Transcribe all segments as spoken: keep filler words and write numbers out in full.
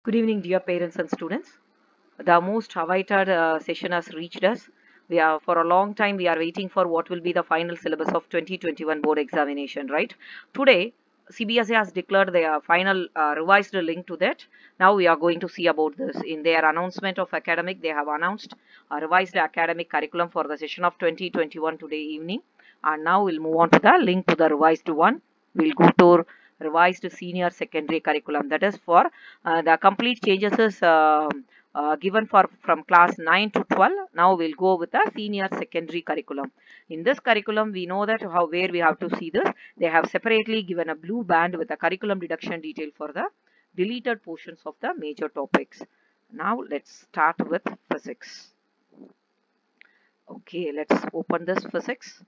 Good evening, dear parents and students. The most awaited uh, session has reached us. We are for a long time we are waiting for what will be the final syllabus of twenty twenty-one board examination, right? Today, C B S E has declared their final uh, revised link to that. Now we are going to see about this. In their announcement of academic, they have announced a revised academic curriculum for the session of twenty twenty-one today evening. And now we'll move on to the link to the revised one. We'll go to revised senior secondary curriculum. That is for uh, the complete changes is uh, uh, given for from class nine to twelve. Now we'll go with the senior secondary curriculum. In this curriculum, we know that how where we have to see this. They have separately given a blue band with a curriculum deduction detail for the deleted portions of the major topics. Now let's start with physics. Okay, let's open this physics.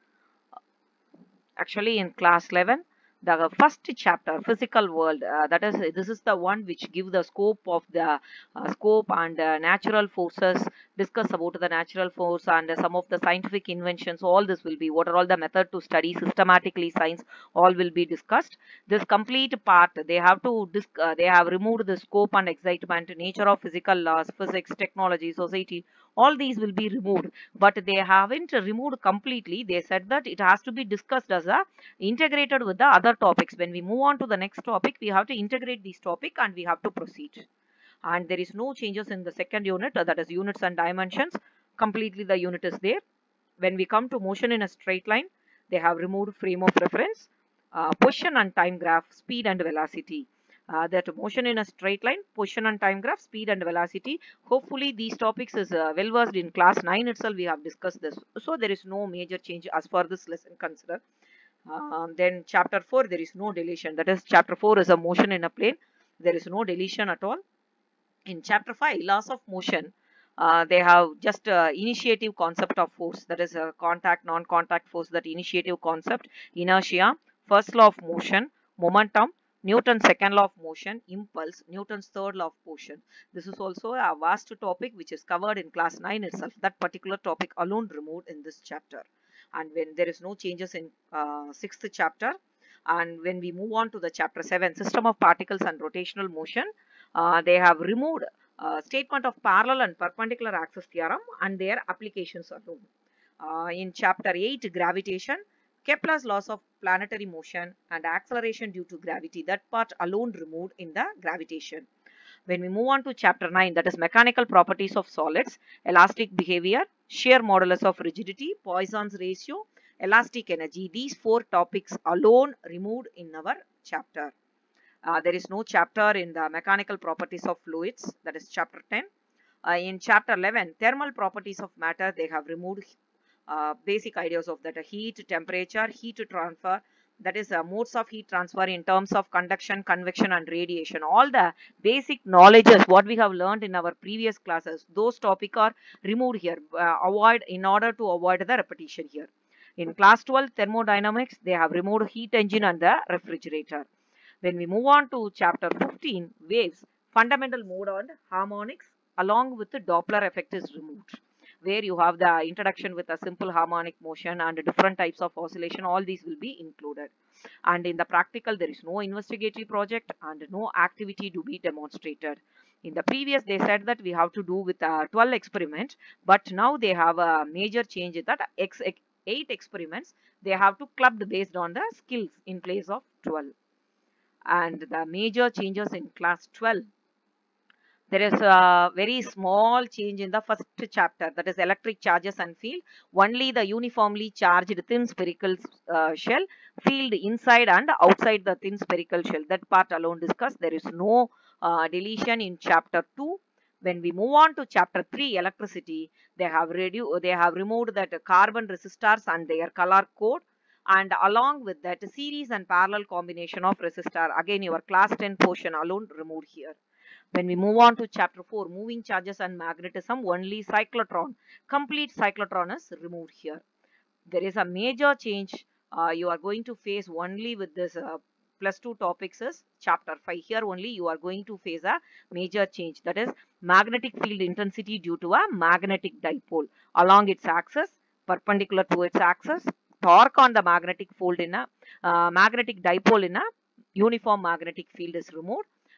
Actually, in class eleven, the first chapter, physical world, uh, that is this is the one which give the scope of the uh, scope and uh, natural forces, discuss about the natural force and uh, some of the scientific inventions. All this will be what are all the method to study systematically science, all will be discussed. This complete part they have to disc uh, they have removed the scope and excitement, nature of physical laws, physics, technology, society, all these will be removed, but they haven't removed completely. They said that it has to be discussed as a integrated with the other topics. When we move on to the next topic, we have to integrate this topic and we have to proceed. And there is no changes in the second unit, uh, that is units and dimensions. Completely the unit is there. When we come to motion in a straight line, they have removed frame of reference, uh, position and time graph, speed and velocity. Uh, that motion in a straight line, position and time graph, speed and velocity. Hopefully these topics is uh, well versed in class nine itself. We have discussed this, so there is no major change as far this lesson consider. Um, then chapter four, there is no deletion. That is, chapter four is a motion in a plane. There is no deletion at all. In chapter five, laws of motion, uh, they have just uh, initiative concept of force, that is a contact, non-contact force, that initiative concept, inertia, first law of motion, momentum, Newton's second law of motion, impulse, Newton's third law of motion. This is also a vast topic which is covered in class nine itself. That particular topic alone removed in this chapter. And when there is no changes in uh, sixth chapter, and when we move on to the chapter seven, system of particles and rotational motion, uh, they have removed uh, statement of parallel and perpendicular axis theorem and their applications alone. Uh, in chapter eight, gravitation, Kepler's laws of planetary motion and acceleration due to gravity, that part alone removed in the gravitation. When we move on to chapter nine, that is mechanical properties of solids, elastic behavior, shear modulus of rigidity, Poisson's ratio, elastic energy, these four topics alone removed in our chapter. Uh, there is no chapter in the mechanical properties of fluids, that is chapter ten. Uh, in chapter eleven, thermal properties of matter, they have removed uh, basic ideas of that, uh, heat, temperature, heat transfer, that is uh, modes of heat transfer in terms of conduction, convection and radiation. All the basic knowledges what we have learned in our previous classes, those topics are removed here, uh, avoid in order to avoid the repetition here. In class twelve, thermodynamics, they have removed heat engine and the refrigerator. When we move on to chapter fifteen, waves, fundamental mode and harmonics along with the Doppler effect is removed, where you have the introduction with a simple harmonic motion and different types of oscillation. All these will be included. And in the practical, there is no investigatory project and no activity to be demonstrated. In the previous, they said that we have to do with a twelve experiment, but now they have a major change that X, eight experiments they have to clubbed based on the skills in place of twelve. And the major changes in class twelve, there is a very small change in the first chapter, that is electric charges and field. Only the uniformly charged thin spherical uh, shell, field inside and outside the thin spherical shell, that part alone discussed. There is no uh, deletion in chapter two. When we move on to chapter three, electricity, they have reduced, they have removed that carbon resistors and their color code, and along with that series and parallel combination of resistor. Again, your class ten portion alone removed here. When we move on to chapter four, moving charges and magnetism, only cyclotron, complete cyclotron is removed here. There is a major change uh, you are going to face only with this uh, plus two topics is chapter five. Here only you are going to face a major change, that is magnetic field intensity due to a magnetic dipole along its axis, perpendicular to its axis, torque on the magnetic field in a uh, magnetic dipole in a uniform magnetic field is removed.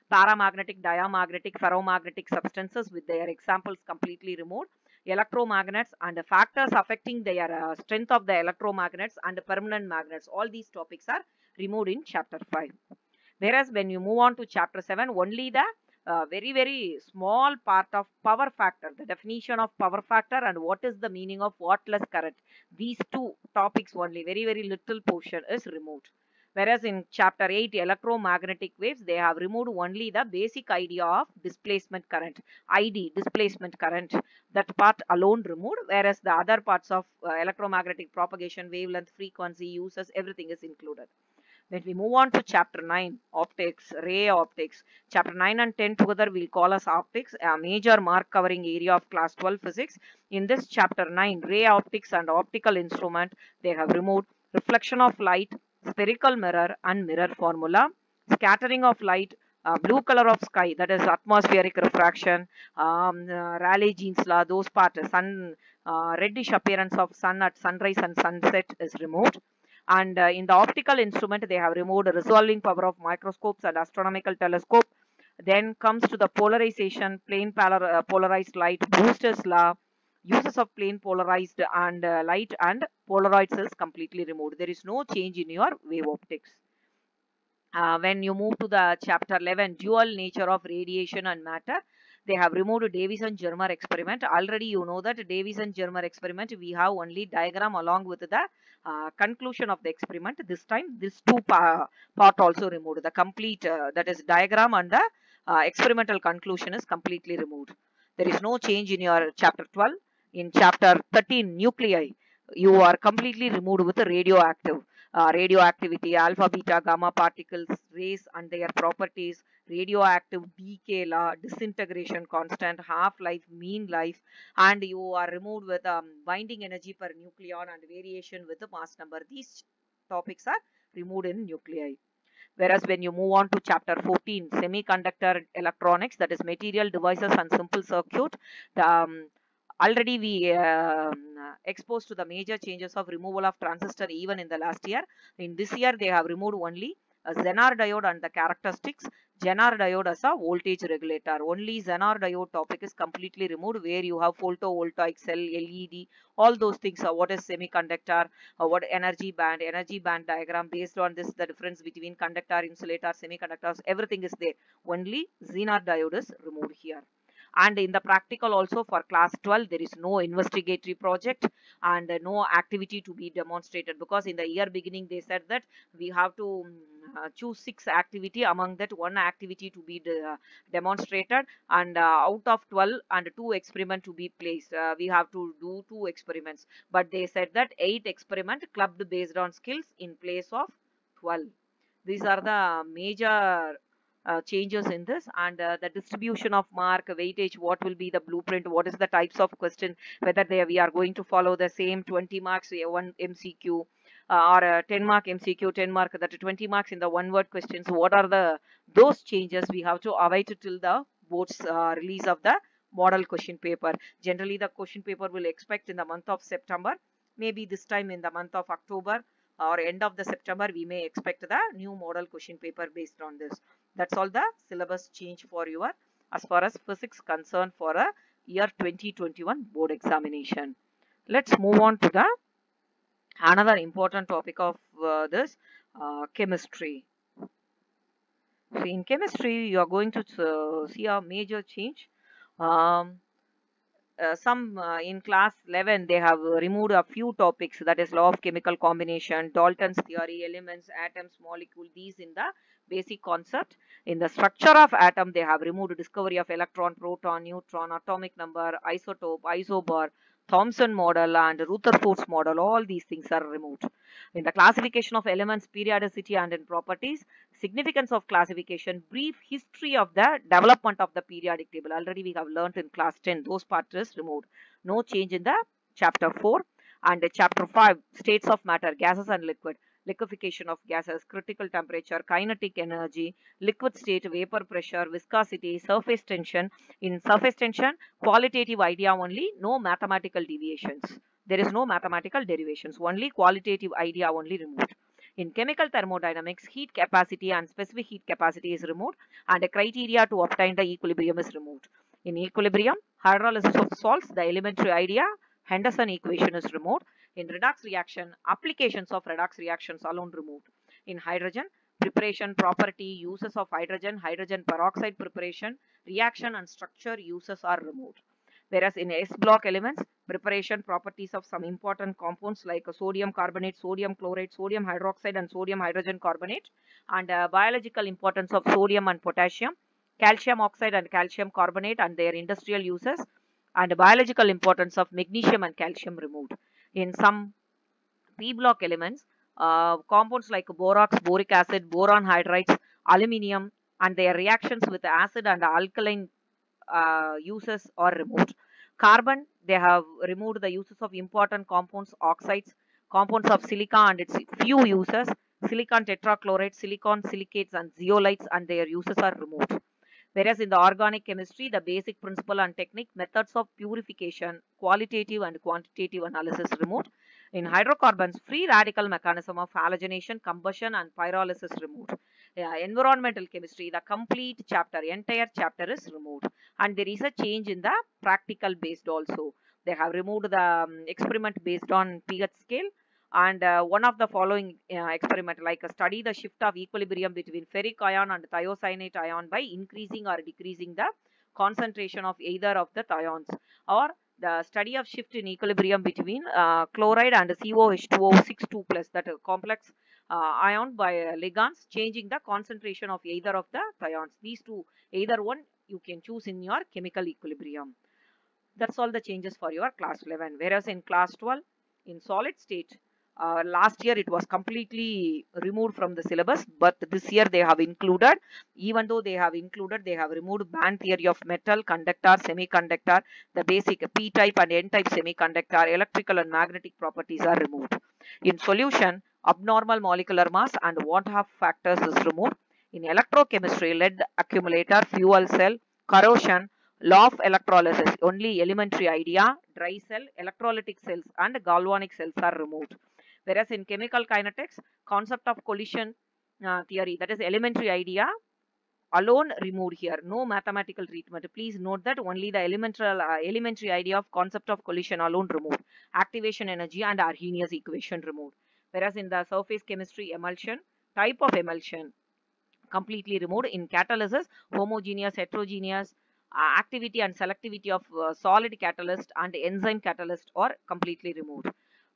Paramagnetic, diamagnetic, ferromagnetic substances with their examples completely removed. Electromagnets and the factors affecting their uh, strength of the electromagnets and permanent magnets. All these topics are removed in chapter five. Whereas when you move on to chapter seven, only the uh, very, very small part of power factor, the definition of power factor and what is the meaning of wattless current. These two topics only, very, very little portion is removed. Whereas in chapter eight, electromagnetic waves, they have removed only the basic idea of displacement current, I D, displacement current. That part alone removed, whereas the other parts of uh, electromagnetic propagation, wavelength, frequency, uses, everything is included. When we move on to chapter nine, optics, ray optics. Chapter nine and ten together we'll call as optics, a major mark covering area of class twelve physics. In this chapter nine, ray optics and optical instrument, they have removed reflection of light, spherical mirror and mirror formula, scattering of light, uh, blue color of sky, that is atmospheric refraction, um, uh, Rayleigh-Jeans law, those parts, sun, uh, reddish appearance of sun at sunrise and sunset is removed. And uh, in the optical instrument, they have removed resolving power of microscopes and astronomical telescope. Then comes to the polarization, plane polar, uh, polarized light, Brewster's law, uses of plane polarized and uh, light and Polaroids is completely removed. There is no change in your wave optics. Uh, when you move to the chapter eleven, dual nature of radiation and matter, they have removed Davison-Germer experiment. Already you know that Davison-Germer experiment, we have only diagram along with the uh, conclusion of the experiment. This time, this two pa part also removed. The complete, uh, that is diagram and the uh, experimental conclusion is completely removed. There is no change in your chapter twelve. In chapter thirteen, nuclei, you are completely removed with the radioactive. Uh, radioactivity, alpha, beta, gamma particles, rays and their properties, radioactive decay law, disintegration constant, half-life, mean life, and you are removed with um, binding energy per nucleon and variation with the mass number. These topics are removed in nuclei. Whereas when you move on to chapter fourteen, semiconductor electronics, that is material devices and simple circuit, the, um, already we uh, exposed to the major changes of removal of transistor even in the last year. In this year, they have removed only a Zener diode and the characteristics, Zener diode as a voltage regulator. Only Zener diode topic is completely removed, where you have photovoltaic cell, L E D, all those things. Uh, what is semiconductor, uh, what energy band, energy band diagram, based on this, the difference between conductor, insulator, semiconductors, everything is there. Only Zener diode is removed here. And in the practical also for class twelve, there is no investigatory project and no activity to be demonstrated, because in the year beginning they said that we have to uh, choose six activity, among that one activity to be de uh, demonstrated, and uh, out of twelve and two experiment to be placed. Uh, we have to do two experiments, but they said that eight experiment clubbed based on skills in place of twelve. These are the major Uh, changes in this, and uh, the distribution of mark, weightage, what will be the blueprint, what is the types of question, whether they we are going to follow the same twenty marks one M C Q uh, or a ten mark M C Q, ten mark, that twenty marks in the one word questions. What are the those changes we have to await till the board's uh, release of the model question paper. Generally the question paper will expect in the month of September, maybe this time in the month of October or end of the September, we may expect the new model question paper based on this. That's all the syllabus change for your as far as physics concerned for a year twenty twenty-one board examination. Let's move on to the another important topic of uh, this uh, chemistry. So in chemistry, you are going to uh, see a major change. Um, Uh, some uh, in class eleven, they have removed a few topics, that is law of chemical combination, Dalton's theory, elements, atoms, molecule, these in the basic concept. In the structure of atom, they have removed discovery of electron, proton, neutron, atomic number, isotope, isobar, Thomson model and Rutherford's model. All these things are removed. In the classification of elements, periodicity and in properties, significance of classification, brief history of the development of the periodic table. Already we have learnt in class ten. Those parts is removed. No change in the chapter four. And chapter five, states of matter, gases and liquid, liquefaction of gases, critical temperature, kinetic energy, liquid state, vapor pressure, viscosity, surface tension. In surface tension, qualitative idea only, no mathematical deviations. There is no mathematical derivations, only qualitative idea only removed. In chemical thermodynamics, heat capacity and specific heat capacity is removed, and a criteria to obtain the equilibrium is removed. In equilibrium, hydrolysis of salts, the elementary idea, Henderson equation is removed. In redox reaction, applications of redox reactions alone removed. In hydrogen, preparation, property, uses of hydrogen, hydrogen peroxide preparation, reaction and structure uses are removed. Whereas in S block elements, preparation, properties of some important compounds like sodium carbonate, sodium chloride, sodium hydroxide and sodium hydrogen carbonate, and uh, biological importance of sodium and potassium, calcium oxide and calcium carbonate and their industrial uses, and biological importance of magnesium and calcium removed. In some P block elements, uh, compounds like borax, boric acid, boron hydrides, aluminium, and their reactions with acid and alkaline uh, uses are removed. Carbon, they have removed the uses of important compounds, oxides, compounds of silica and its few uses, silicon tetrachloride, silicon silicates and zeolites, and their uses are removed. Whereas in the organic chemistry, the basic principle and technique, methods of purification, qualitative and quantitative analysis removed. In hydrocarbons, free radical mechanism of halogenation, combustion and pyrolysis removed. Uh, environmental chemistry, the complete chapter, entire chapter is removed. And there is a change in the practical based also. They have removed the um, experiment based on pH scale. And uh, one of the following uh, experiment, like uh, study the shift of equilibrium between ferric ion and thiocyanate ion by increasing or decreasing the concentration of either of the thions, or the study of shift in equilibrium between uh, chloride and C O H two O six two plus, that uh, complex uh, ion by uh, ligands, changing the concentration of either of the thions. These two, either one you can choose in your chemical equilibrium. That's all the changes for your class eleven. Whereas in class twelve, in solid state, uh, last year it was completely removed from the syllabus, but this year they have included, even though they have included, they have removed band theory of metal, conductor, semiconductor, the basic p-type and n-type semiconductor, electrical and magnetic properties are removed. In solution, abnormal molecular mass and want-half factors is removed. In electrochemistry, lead accumulator, fuel cell, corrosion, law of electrolysis, only elementary idea, dry cell, electrolytic cells and galvanic cells are removed. Whereas in chemical kinetics, concept of collision uh, theory, that is elementary idea, alone removed here. No mathematical treatment. Please note that only the elementary, uh, elementary idea of concept of collision alone removed. Activation energy and Arrhenius equation removed. Whereas in the surface chemistry, emulsion, type of emulsion completely removed. In catalysis, homogeneous, heterogeneous, uh, activity and selectivity of uh, solid catalyst and enzyme catalyst are completely removed.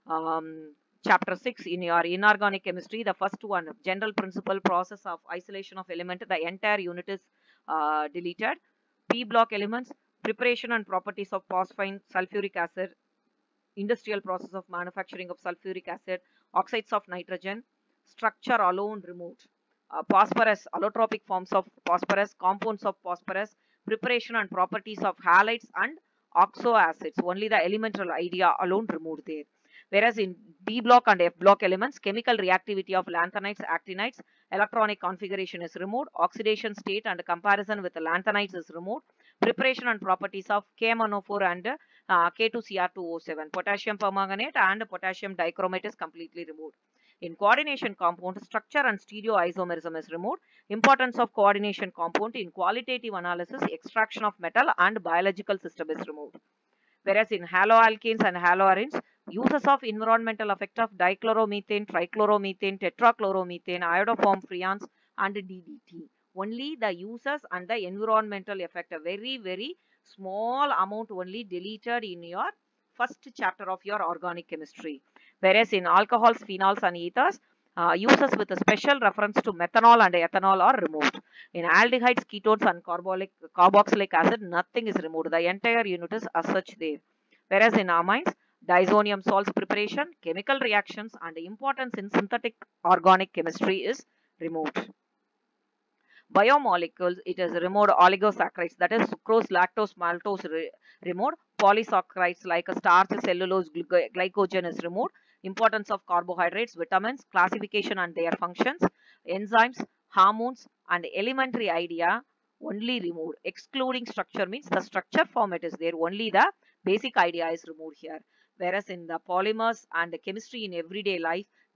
Um, chapter six, in your inorganic chemistry, the first one, general principle, process of isolation of element, the entire unit is uh, deleted. P block elements, preparation and properties of phosphine, sulfuric acid, industrial process of manufacturing of sulfuric acid, oxides of nitrogen, structure alone removed. Uh, phosphorus, allotropic forms of phosphorus, compounds of phosphorus, preparation and properties of halides and oxo acids, only the elemental idea alone removed there. Whereas in B block and F block elements, chemical reactivity of lanthanides, actinides, electronic configuration is removed, oxidation state and comparison with lanthanides is removed, preparation and properties of K M N O four and uh, K two C R two O seven, potassium permanganate and potassium dichromate is completely removed. In coordination compound, structure and stereoisomerism is removed. Importance of coordination compound in qualitative analysis, extraction of metal and biological system is removed. Whereas in haloalkanes and haloarenes, uses of environmental effect of dichloromethane, trichloromethane, tetrachloromethane, iodoform freons and D D T. Only the uses and the environmental effect, a very very small amount only deleted in your first chapter of your organic chemistry. Whereas in alcohols, phenols and ethers, uh, uses with a special reference to methanol and ethanol are removed. In aldehydes, ketones and carbolic, carboxylic acid, nothing is removed. The entire unit is as such there. Whereas in amines, diazonium salts preparation, chemical reactions and importance in synthetic organic chemistry is removed. Biomolecules, it is removed. Oligosaccharides, that is sucrose, lactose, maltose re removed. Polysaccharides like starch, cellulose, glycogen is removed. Importance of carbohydrates, vitamins, classification and their functions, enzymes, hormones and elementary idea only removed. Excluding structure means the structure format is there, only the basic idea is removed here. Whereas in the polymers and the chemistry in everyday life,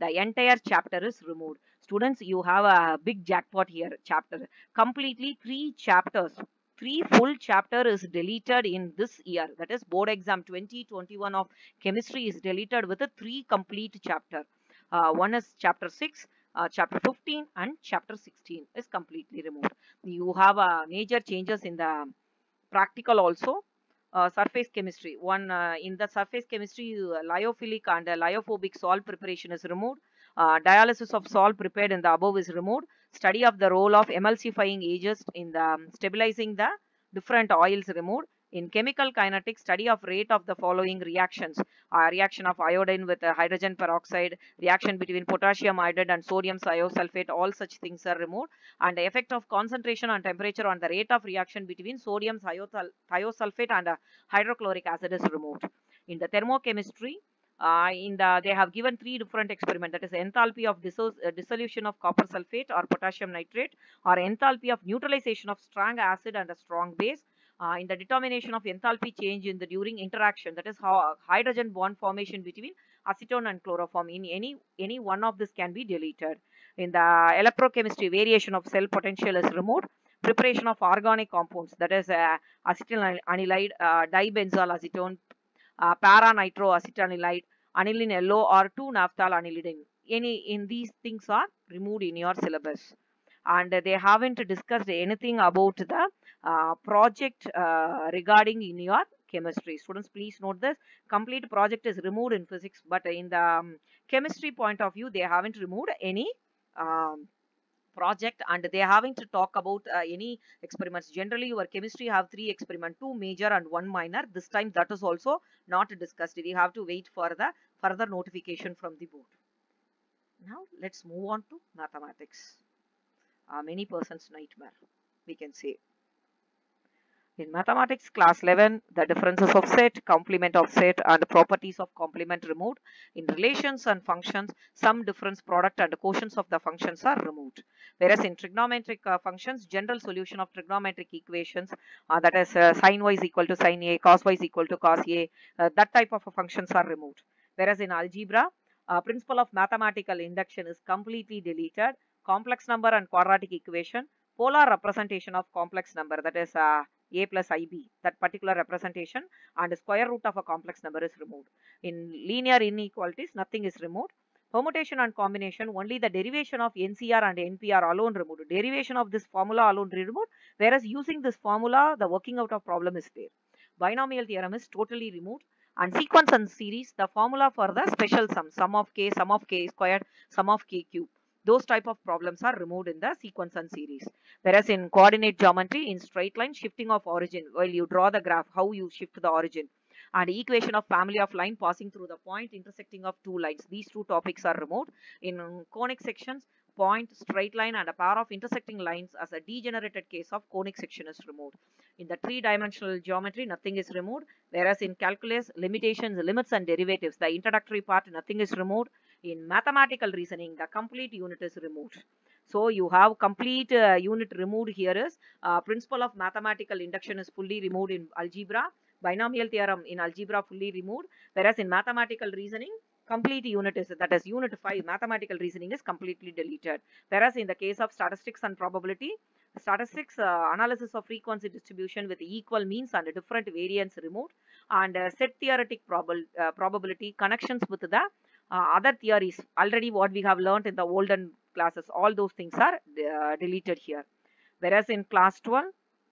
the entire chapter is removed. Students, you have a big jackpot here. Chapter completely three chapters, three full chapter is deleted in this year. That is board exam twenty twenty-one of chemistry is deleted with a three complete chapter. Uh, one is chapter six, uh, chapter fifteen, and chapter sixteen is completely removed. You have uh, major changes in the practical also. Uh, surface chemistry, one uh, in the surface chemistry, uh, lyophilic and uh, lyophobic salt preparation is removed. Uh, dialysis of salt prepared in the above is removed. Study of the role of emulsifying agents in the um, stabilizing the different oils removed. In chemical kinetics, study of rate of the following reactions: uh, reaction of iodine with uh, hydrogen peroxide, reaction between potassium iodide and sodium thiosulfate, all such things are removed. And the effect of concentration and temperature on the rate of reaction between sodium thiosulfate and uh, hydrochloric acid is removed. In the thermochemistry, uh, in the they have given three different experiments, that is enthalpy of disso uh, dissolution of copper sulfate or potassium nitrate, or enthalpy of neutralization of strong acid and a strong base. Uh, in the determination of enthalpy change in the during interaction, that is how hydrogen bond formation between acetone and chloroform, in any any one of this can be deleted. In the electrochemistry, variation of cell potential is removed. Preparation of organic compounds, that is uh, acetyl anilide, uh, dibenzyl acetone, uh, para-nitroacetanilide, aniline yellow, or two naphthal anilidine. Any in these things are removed in your syllabus, and they haven't discussed anything about the uh, project uh, regarding in your chemistry. Students, please note this: complete project is removed in physics, but in the um, chemistry point of view, they haven't removed any um, project, and they having to talk about uh, any experiments. Generally your chemistry have three experiment, two major and one minor. This time that is also not discussed. We have to wait for the further notification from the board. Now let's move on to mathematics. Uh, many persons nightmare, we can say. In mathematics class eleven, the differences of set, complement of set, and properties of complement removed. In relations and functions, some difference product and quotients of the functions are removed. Whereas in trigonometric uh, functions, general solution of trigonometric equations, uh, that is uh, sin y is equal to sin a, cos y is equal to cos a, uh, that type of uh, functions are removed. Whereas in algebra, uh, principle of mathematical induction is completely deleted. Complex number and quadratic equation, polar representation of complex number, that is uh, a plus ib, that particular representation, and the square root of a complex number is removed. In linear inequalities, nothing is removed. Permutation and combination, only the derivation of N C R and N P R alone removed. Derivation of this formula alone removed, whereas using this formula, the working out of problem is there. Binomial theorem is totally removed. And sequence and series, the formula for the special sum, sum of k, sum of k squared, sum of k cube, those type of problems are removed in the sequence and series. Whereas in coordinate geometry, in straight line, shifting of origin, while you draw the graph, how you shift the origin, and equation of family of line passing through the point intersecting of two lines, these two topics are removed. In conic sections, point, straight line, and a pair of intersecting lines as a degenerated case of conic section is removed. In the three-dimensional geometry, nothing is removed. Whereas in calculus, limitations, limits, and derivatives, the introductory part, nothing is removed. In mathematical reasoning, the complete unit is removed. So you have complete uh, unit removed here is uh, principle of mathematical induction is fully removed in algebra. Binomial theorem in algebra fully removed. Whereas in mathematical reasoning, complete unit is, that is unit five, mathematical reasoning is completely deleted. Whereas in the case of statistics and probability, statistics uh, analysis of frequency distribution with equal means and different variance removed, and uh, set theoretic probab uh, probability connections with the uh, other theories, already what we have learned in the olden classes, all those things are uh, deleted here. Whereas in class twelve,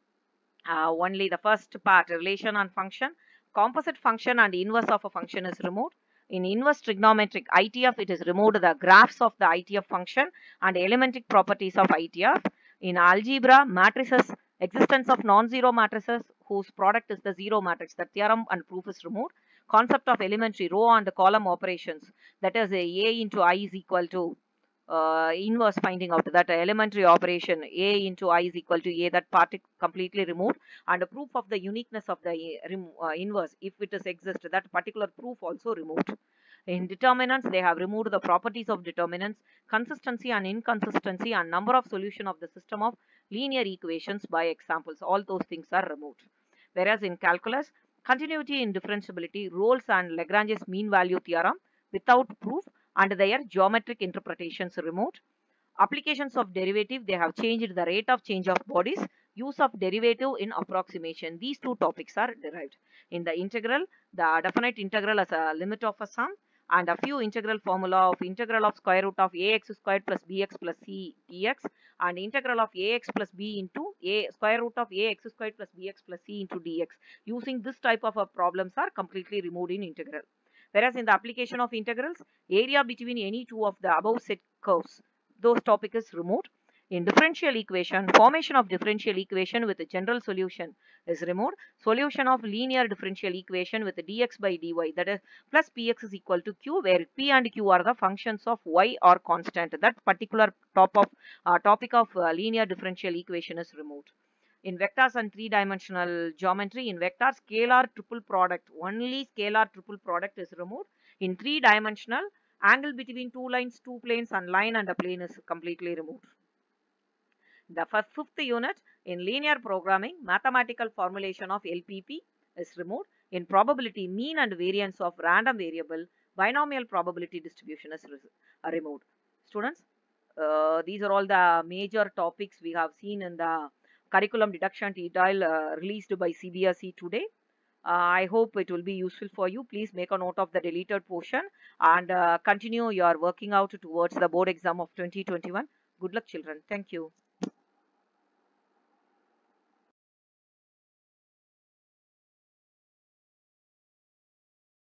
uh, only the first part, relation and function, composite function and inverse of a function is removed. In inverse trigonometric I T F, it is removed the graphs of the I T F function and elementary properties of I T F. In algebra, matrices, existence of non-zero matrices whose product is the zero matrix, the theorem and proof is removed. Concept of elementary row and column operations, that is a, a into I is equal to uh, inverse, finding out that elementary operation a into I is equal to a, that part is completely removed, and a proof of the uniqueness of the uh, inverse, if it is exist, that particular proof also removed. In determinants, they have removed the properties of determinants, consistency and inconsistency, and number of solution of the system of linear equations by examples. All those things are removed. Whereas in calculus, continuity in differentiability, roles and Lagrange's mean value theorem without proof, and their geometric interpretations removed. Applications of derivative, they have changed the rate of change of bodies. Use of derivative in approximation. These two topics are derived. In the integral, the definite integral as a limit of a sum, and a few integral formula of integral of square root of ax squared plus bx plus c dx, and integral of ax plus b into a square root of ax squared plus bx plus c into dx. Using this type of uh, problems are completely removed in integral. Whereas in the application of integrals, area between any two of the above set curves, those topic is removed. In differential equation, formation of differential equation with a general solution is removed. Solution of linear differential equation with dx by dy, that is plus px is equal to q, where p and q are the functions of y or constant. That particular top of uh, topic of uh, linear differential equation is removed. In vectors and three-dimensional geometry, in vector scalar triple product, only scalar triple product is removed. In three-dimensional, angle between two lines, two planes, and line and a plane is completely removed. The fifth unit, in linear programming, mathematical formulation of L P P is removed. In probability, mean and variance of random variable, binomial probability distribution is removed. Students, uh, these are all the major topics we have seen in the curriculum deduction tutorial uh, released by C B S E today. Uh, I hope it will be useful for you. Please make a note of the deleted portion and uh, continue your working out towards the board exam of twenty twenty-one. Good luck, children. Thank you.